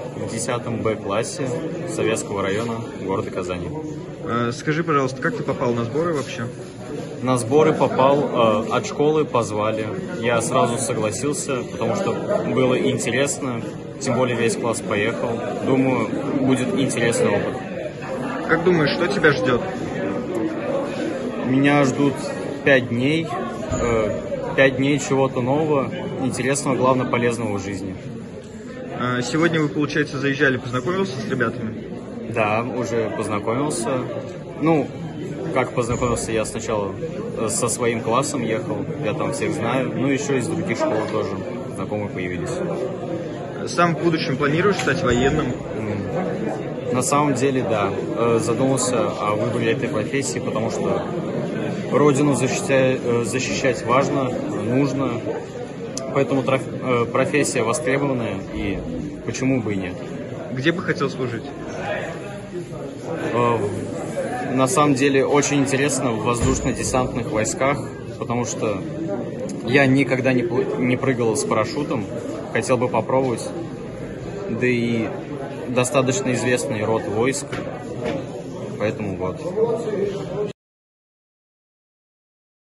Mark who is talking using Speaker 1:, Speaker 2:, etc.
Speaker 1: в 10 Б классе Советского района города Казани.
Speaker 2: Скажи, пожалуйста, как ты попал на сборы вообще?
Speaker 1: На сборы попал, от школы позвали. Я сразу согласился, потому что было интересно, тем более весь класс поехал. Думаю, будет интересный опыт.
Speaker 2: Как думаешь, что тебя ждет?
Speaker 1: Меня ждут 5 дней. 5 дней чего-то нового, интересного, главное, полезного в жизни.
Speaker 2: Сегодня вы, получается, заезжали, познакомился с ребятами?
Speaker 1: Да, уже познакомился. Ну, как познакомился, я сначала со своим классом ехал, я там всех знаю, ну еще из других школ тоже знакомые появились.
Speaker 2: Сам в будущем планируешь стать военным?
Speaker 1: На самом деле, да, задумался о выборе этой профессии, потому что родину защищать важно, нужно, поэтому профессия востребованная, и почему бы и нет.
Speaker 2: Где бы хотел служить?
Speaker 1: На самом деле очень интересно в воздушно-десантных войсках, потому что я никогда не прыгал с парашютом, хотел бы попробовать, да и достаточно известный род войск, поэтому вот.